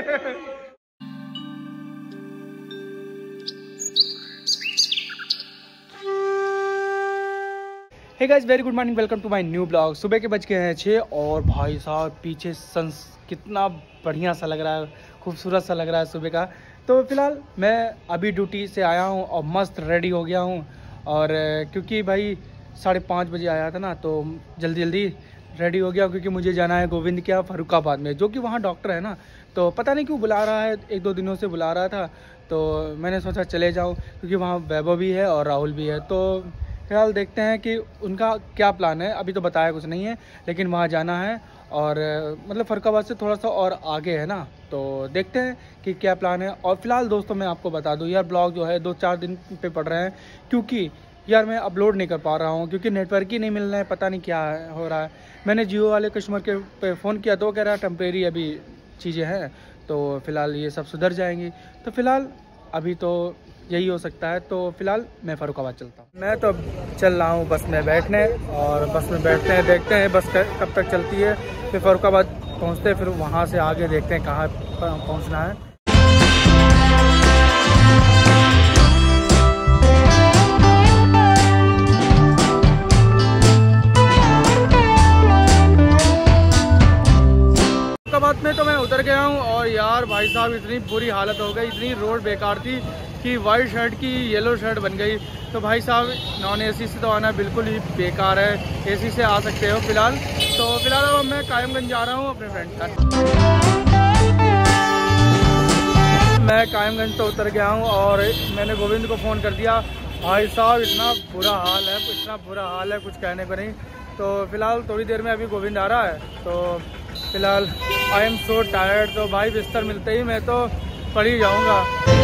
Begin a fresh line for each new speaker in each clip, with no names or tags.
Hey guys, very good morning, welcome to my new blog. सुबह के बज के हैं 6 और भाई साहब पीछे सन्स कितना बढ़िया सा लग रहा है, खूबसूरत सा लग रहा है सुबह का। तो फिलहाल मैं अभी ड्यूटी से आया हूँ और मस्त रेडी हो गया हूँ। और क्योंकि भाई 5:30 बजे आया था ना, तो जल्दी जल्दी रेडी हो गया क्योंकि मुझे जाना है गोविंद के यहाँ फर्रुखाबाद में, जो कि वहाँ डॉक्टर है ना। तो पता नहीं क्यों बुला रहा है, 1-2 दिनों से बुला रहा था। तो मैंने सोचा चले जाऊँ क्योंकि वहाँ वैभव भी है और राहुल भी है। तो फिलहाल देखते हैं कि उनका क्या प्लान है। अभी तो बताया कुछ नहीं है, लेकिन वहाँ जाना है और मतलब फर्रुखाबाद से थोड़ा सा और आगे है ना। तो देखते हैं कि क्या प्लान है। और फिलहाल दोस्तों मैं आपको बता दूँ यार, ब्लॉग जो है 2-4 दिन पे पड़ रहे हैं क्योंकि यार मैं अपलोड नहीं कर पा रहा हूँ क्योंकि नेटवर्क ही नहीं मिल रहा है। पता नहीं क्या हो रहा है। मैंने जियो वाले कस्टमर के पे फ़ोन किया तो कह रहा है टेम्परेरी अभी चीज़ें हैं, तो फिलहाल ये सब सुधर जाएंगी। तो फिलहाल अभी तो यही हो सकता है। तो फिलहाल मैं फर्रुखाबाद चलता हूँ। मैं तो चल रहा हूँ बस में बैठने, और बस में बैठते हैं, देखते हैं बस कब तक चलती है। फिर फर्रुखाबाद पहुँचते हैं, फिर वहाँ से आगे देखते हैं कहाँ पहुँचना है। फर्रुखाबाद में तो मैं उतर गया हूँ और यार भाई साहब इतनी बुरी हालत हो गई, इतनी रोड बेकार थी कि वाइट शर्ट की येलो शर्ट बन गई। तो भाई साहब नॉन एसी से तो आना बिल्कुल ही बेकार है, एसी से आ सकते हो फिलहाल। तो फिलहाल अब मैं कायमगंज जा रहा हूँ अपने फ्रेंड का। मैं कायमगंज तो उतर गया हूँ और मैंने गोविंद को फ़ोन कर दिया। भाई साहब इतना बुरा हाल है, इतना बुरा हाल है, कुछ कहने को नहीं। तो फिलहाल थोड़ी देर में अभी गोविंद आ रहा है। तो फिलहाल आई एम सो टायर्ड। तो भाई बिस्तर मिलते ही मैं तो पड़ ही जाऊँगा।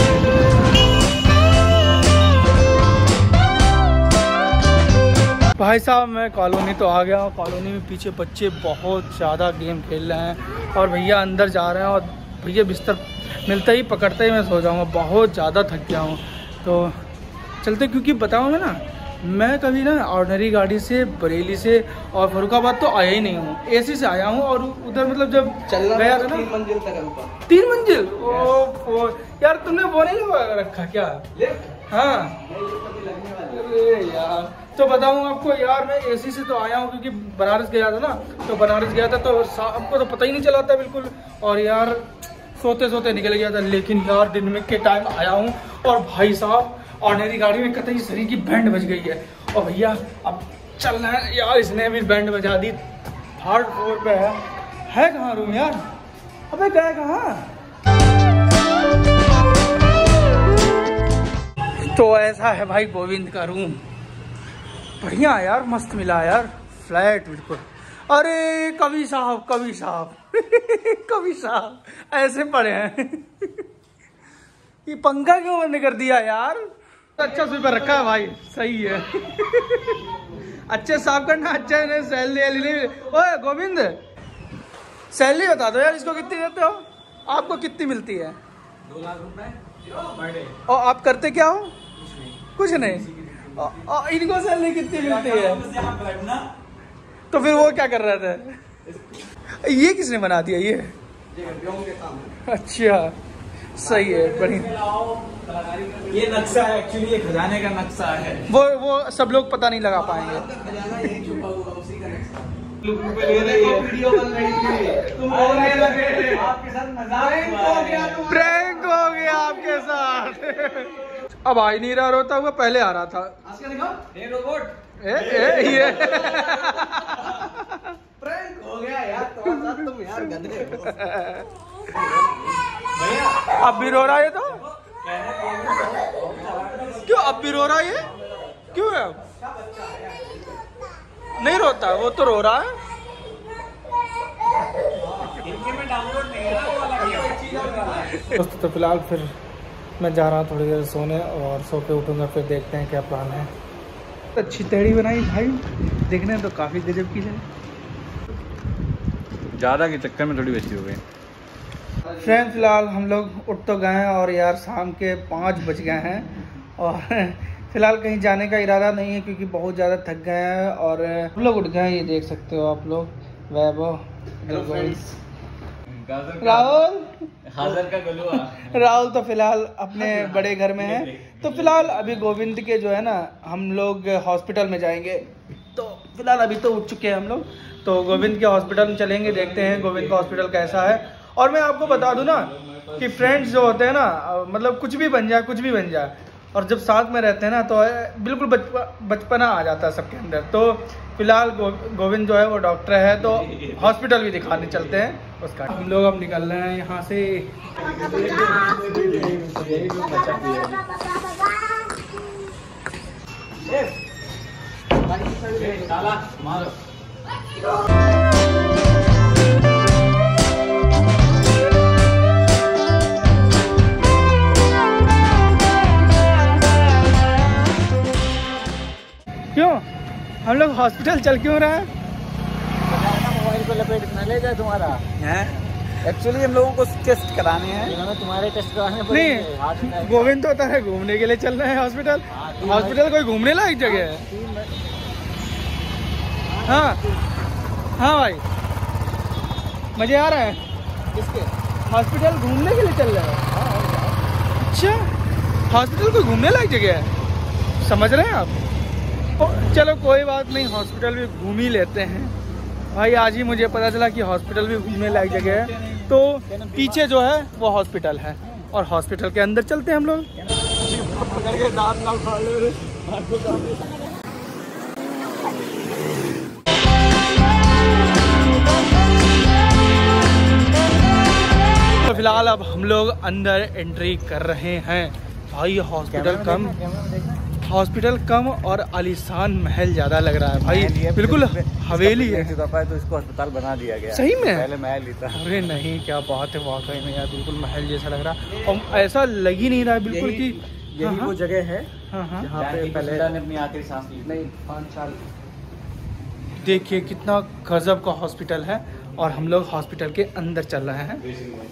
भाई साहब मैं कॉलोनी तो आ गया हूँ। कॉलोनी में पीछे बच्चे बहुत ज़्यादा गेम खेल रहे हैं और भैया अंदर जा रहे हैं और भैया बिस्तर मिलते ही पकड़ते ही मैं सो जाऊँगा। बहुत ज़्यादा थक गया हूँ। तो चलते, क्योंकि बताऊँ मैं ना, मैं कभी ना ऑर्डिनरी गाड़ी से बरेली से और फर्रुखाबाद तो आया ही नहीं हूँ। एसी से आया हूँ और उधर मतलब जब गया था ना
3 मंजिल तक।
3 मंजिल? ओ यार तुमने वो नहीं लगा रखा क्या? हाँ अरे यार, तो बताऊँ आपको यार, मैं एसी से तो आया हूँ क्योंकि बनारस गया था ना। तो बनारस गया था तो आपको तो पता ही नहीं चला था बिल्कुल। और यार सोते सोते निकल गया था। लेकिन यार दिन में के टाइम आया हूँ और भाई साहब ऑर्डिनरी गाड़ी में कतई शरीर की बैंड बज गई है। और भैया अब चलना है यार, इसने भी बैंड बजा दी। 3rd फ्लोर पे है कहाँ रूम यार? अबे गया कहाँ? तो ऐसा है भाई गोविंद का रूम। बढ़िया यार, मस्त मिला यार, फ्लैट बिल्कुल। अरे कवि साहब कवि साहब कवि साहब ऐसे पड़े हैं। ये पंखा क्यों बंद कर दिया यार? अच्छा स्वीपर रखा है भाई, सही है। अच्छे साफ करना, अच्छा है। सैलरी ओए गोविंद, सैलरी बता दो यार, इसको कितनी देते हो? आपको कितनी मिलती है?
2 लाख रुपए।
और आप करते क्या हो? कुछ नहीं। और इनको सैलरी कितनी मिलती है? तो फिर वो क्या कर रहे थे? ये किसने बना दिया ये? अच्छा सही है, बढ़िया।
ये नक्शा है एक्चुअली, ये खजाने का नक्शा है।
वो सब लोग पता नहीं लगा पाएंगे।
खजाना यही छुपा हुआ उसी का नक्शा।
वीडियो बन रही थी, तुम बोलने लगे
आपके साथ मजाक हो गया,
प्रैंक हो गया आपके साथ। अब आ ही नहीं रहा, रोता हुआ पहले आ रहा था।
ये रोबोट
ये
प्रैंक हो गया यार तुम्हारे साथ, तुम यार गंदे हो।
अब भी रो रहा है तो? क्यों अब भी रो रहा है ये? क्यों है? नहीं रोता, वो तो रो रहा है।
इनके में डाउनलोड नहीं है ना, वो अलग चीज है।
दोस्तों तो फिलहाल फिर मैं जा रहा हूँ थोड़ी देर सोने, और सो के उठूंगा फिर देखते हैं क्या प्लान है। अच्छी तैड़ी बनाई भाई, देखने में तो काफ़ी गजब की है।
ज़्यादा के चक्कर में थोड़ी वैसी हो गई।
फ्रेंड फिलहाल हम लोग उठ तो गए हैं और यार शाम के 5 बज गए हैं और फिलहाल कहीं जाने का इरादा नहीं है क्योंकि बहुत ज़्यादा थक गए हैं और हम लोग उठ गए हैं। ये देख सकते हो आप लोग, वैभव, राहुल
हाजर का गलुआ।
राहुल तो फिलहाल अपने बड़े घर में है। तो फिलहाल अभी गोविंद के जो है ना, हम लोग हॉस्पिटल में जाएंगे। तो फिलहाल अभी तो उठ चुके हैं हम लोग, तो गोविंद के हॉस्पिटल में चलेंगे, देखते हैं गोविंद का हॉस्पिटल कैसा है। और मैं आपको बता दूं ना कि फ्रेंड्स जो होते हैं ना, मतलब कुछ भी बन जाए, और जब साथ में रहते हैं ना तो बिल्कुल बचपना आ जाता है सबके अंदर। तो फिलहाल गोविंद जो है वो डॉक्टर है, तो हॉस्पिटल भी दिखाने चलते हैं उसका। हम लोग अब निकल रहे हैं यहाँ से। क्यों हम लोग हॉस्पिटल चल क्यों रहे हैं?
मोबाइल को लपेट न ले जाए तुम्हारा
हैं?
एक्चुअली हम लोगों को टेस्ट कराने हैं।
इन्होंने तुम्हारे टेस्ट कराने
नहीं, गोविंद तो होता है घूमने के लिए चल रहे हैं हॉस्पिटल। हॉस्पिटल कोई घूमने लायक जगह है? हाँ हाँ भाई, मजे आ रहे हैं?
किसके?
हॉस्पिटल घूमने के लिए चल रहे हैं? अच्छा, हॉस्पिटल कोई घूमने लायक जगह है, समझ रहे हैं आप? चलो कोई बात नहीं, हॉस्पिटल भी घूम ही लेते हैं भाई। आज ही मुझे पता चला कि हॉस्पिटल भी घूमने लायक जगह है। तो पीछे जो है वो हॉस्पिटल है, और हॉस्पिटल के अंदर चलते हैं हम लोग। तो फिलहाल अब हम लोग अंदर एंट्री कर रहे हैं भाई। हॉस्पिटल कम और आलीशान महल ज्यादा लग रहा है भाई, बिल्कुल हवेली है।
तो इसको अस्पताल बना दिया गया।
सही में?
पहले महल ही था।
अरे नहीं, क्या बात है, वाकई में यार बिल्कुल महल जैसा लग रहा, और ऐसा लग ही नहीं रहा है बिल्कुल कि
यही वो जगह है
हाँ।
जहाँ पे पहले ने अपनी आखिरी सांस ली। नहीं, 5 साल।
देखिए कितना गजब का हॉस्पिटल है, और हम लोग हॉस्पिटल के अंदर चल रहे हैं।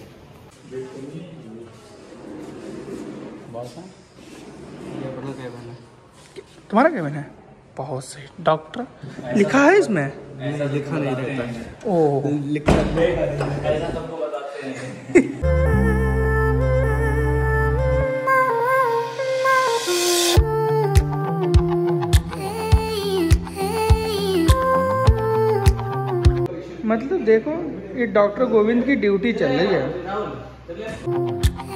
तुम्हारा केबिन है? बहुत सही। डॉक्टर लिखा है इसमें?
लिखा नहीं रहता है।
ओह,
लिखा
मतलब देखो, ये डॉक्टर गोविंद की ड्यूटी चल रही है।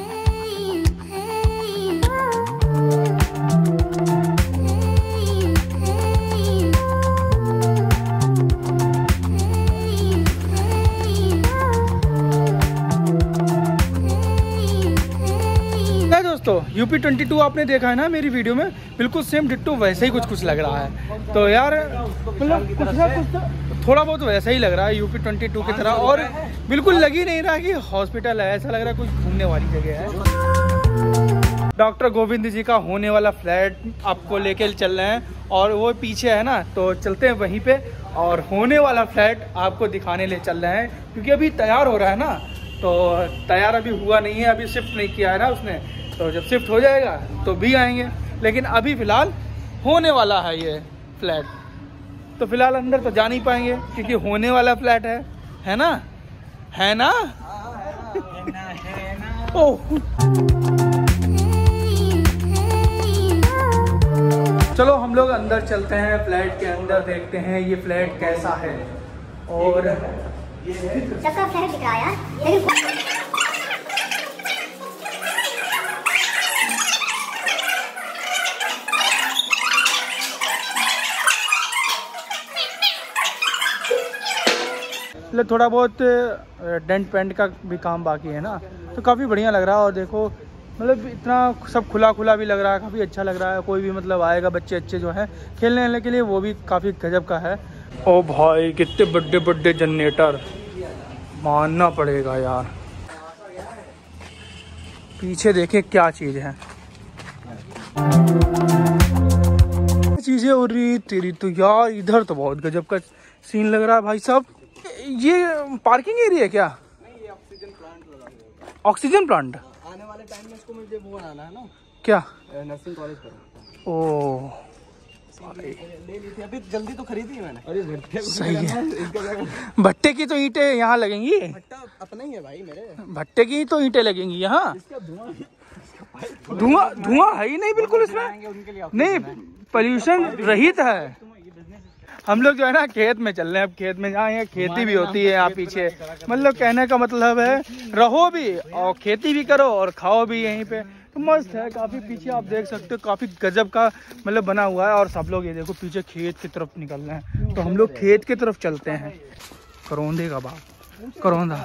दोस्तों UP22 आपने देखा है ना मेरी वीडियो में, बिल्कुल सेम डिट्टो वैसे ही कुछ लग रहा है। तो यार मतलब कुछ ना कुछ थोड़ा बहुत वैसा ही लग रहा है UP22 की तरह, और बिल्कुल लग ही नहीं रहा कि हॉस्पिटल है, ऐसा लग रहा है कुछ घूमने वाली जगह है। डॉक्टर गोविंद जी का होने वाला फ्लैट आपको लेके चल रहे हैं, और वो पीछे है ना, तो चलते हैं वहीं पे, और होने वाला फ्लैट आपको दिखाने ले चल रहे हैं। क्योंकि अभी तैयार हो रहा है ना, तो तैयार अभी हुआ नहीं है, अभी शिफ्ट नहीं किया है ना उसने, तो जब शिफ्ट हो जाएगा तो भी आएंगे। लेकिन अभी फ़िलहाल होने वाला है ये फ्लैट, तो फिलहाल अंदर तो जा नहीं पाएंगे क्योंकि होने वाला फ्लैट है ना? है ना? ओह, चलो हम लोग अंदर चलते हैं, फ्लैट के अंदर देखते हैं ये फ्लैट कैसा है। और
सबका फ्लैट दिख रहा है यार, लेकिन
थोड़ा बहुत डेंट पेंट का भी काम बाकी है ना, तो काफ़ी बढ़िया लग रहा है। और देखो मतलब इतना सब खुला खुला भी लग रहा है, काफ़ी अच्छा लग रहा है। कोई भी मतलब आएगा, बच्चे अच्छे जो हैं खेलने के लिए, वो भी काफ़ी गजब का है। ओ भाई, कितने बड़े बड़े जनरेटर, मानना पड़ेगा यार। पीछे देखे क्या चीज़ है, चीज़ें हो रही तेरी तो यार। इधर तो बहुत गजब का सीन लग रहा है भाई साहब। ये पार्किंग एरिया है क्या?
नहीं, ये ऑक्सीजन प्लांट लगा हुआ है।
ऑक्सीजन प्लांट
आने वाले टाइम में इसको मुझे वो बनाना है ना,
क्या?
नर्सिंग कॉलेज पर।
ओह,
ले ली थी अभी, जल्दी तो खरीदी है मैंने।
अरे भट्टे
सही है। भट्टे की तो ईंटें यहाँ लगेंगी,
भट्टा अपना ही है भाई मेरे।
भट्टे की तो ईंटें लगेंगी यहाँ। धुआं धुआं है ही नहीं बिल्कुल इसमें, नहीं पोल्यूशन रहित है। हम लोग जो है ना खेत में चल रहे हैं, अब खेत में जाएंगे, खेती भी होती है यहाँ पीछे। मतलब कहने का मतलब है रहो भी और खेती भी करो और खाओ भी यहीं पे, तो मस्त है। काफी पीछे आप देख सकते हो, काफी गजब का मतलब बना हुआ है। और सब लोग ये देखो पीछे खेत की तरफ निकल रहे हैं, तो हम लोग खेत की तरफ चलते हैं। करौंदे का बाग, करौंदा।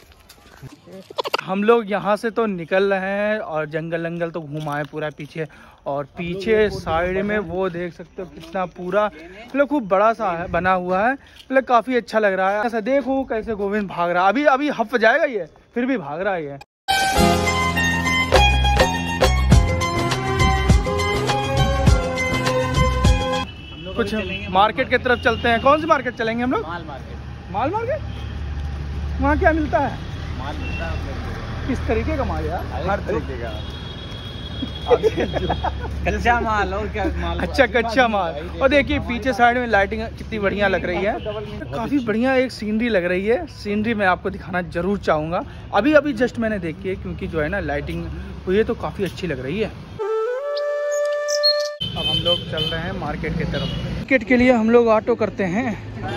हम लोग यहाँ से तो निकल रहे हैं और जंगल तो घुमाए पूरा पीछे, और पीछे साइड में वो देख सकते हो कितना पूरा मतलब खूब बड़ा सा है बना हुआ है। मतलब काफी अच्छा लग रहा है। ऐसा देखो कैसे गोविंद भाग रहा है, अभी हफ जाएगा ये, फिर भी भाग रहा है ये। कुछ मार्केट की तरफ चलते हैं। कौन सी मार्केट चलेंगे हम लोग?
माल मार्केट।
माल मार्केट, वहाँ क्या मिलता है?
माल मिलता है
किस तरीके का माल यार?
हर तरीके का। कच्चा माल और क्या माल?
अच्छा कच्चा माल। और देखिए पीछे साइड में लाइटिंग कितनी बढ़िया लग रही है, काफी बढ़िया एक सीनरी लग रही है। सीनरी मैं आपको दिखाना जरूर चाहूंगा। अभी जस्ट मैंने देखी है, क्योंकि जो है ना लाइटिंग हुई है तो काफी अच्छी लग रही है। अब हम लोग चल रहे हैं मार्केट की तरफ। मार्केट के लिए हम लोग ऑटो करते हैं।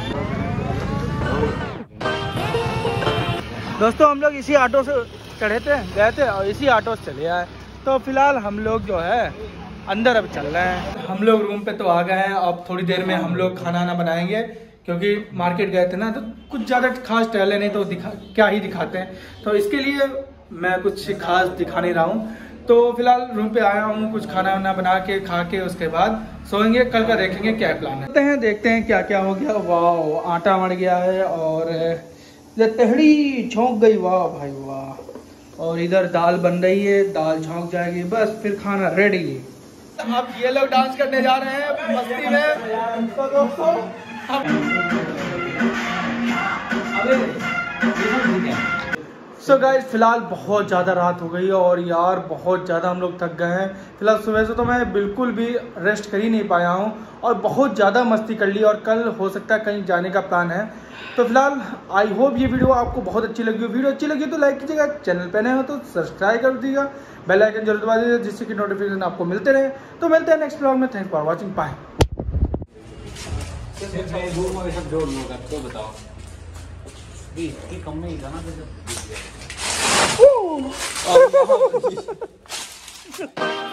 दोस्तों हम लोग इसी ऑटो से चढ़े थे, गए थे और इसी ऑटो से चले आए। तो फिलहाल हम लोग जो है अंदर अब चल रहे हैं। हम लोग रूम पे तो आ गए हैं। अब थोड़ी देर में हम लोग खाना बनाएंगे, क्योंकि मार्केट गए थे ना तो कुछ ज़्यादा खास टहले नहीं, तो क्या ही दिखाते हैं। तो इसके लिए मैं कुछ खास दिखा नहीं रहा हूँ। तो फिलहाल रूम पे आया हूँ, कुछ खाना वाना बना के खा के उसके बाद सोएंगे। कल का देखेंगे क्या प्लान है। देखते हैं क्या क्या हो गया। वाह आटा मर गया है और तहड़ी झोंक गई, वाह भाई वाह। और इधर दाल बन रही है, दाल झोंक जाएगी बस फिर खाना रेडी। अब ये लोग डांस करने जा रहे हैं मस्ती में। तो दोस्तों सो गाइस फिलहाल बहुत ज़्यादा रात हो गई है और यार बहुत ज़्यादा हम लोग थक गए हैं। फिलहाल सुबह से तो मैं बिल्कुल भी रेस्ट कर ही नहीं पाया हूँ और बहुत ज़्यादा मस्ती कर ली, और कल हो सकता है कहीं जाने का प्लान है। तो फिलहाल आई होप ये वीडियो आपको बहुत अच्छी लगी हो। वीडियो अच्छी लगी तो लाइक कीजिएगा, चैनल पे नए हो तो सब्सक्राइब कर दीजिएगा, बेल आइकन जरूर दबा दीजिएगा जिससे कि नोटिफिकेशन आपको मिलते रहे। तो मिलते हैं नेक्स्ट ब्लॉग में। Thanks for watching, bye.
तो बताओ कम में ही था ना।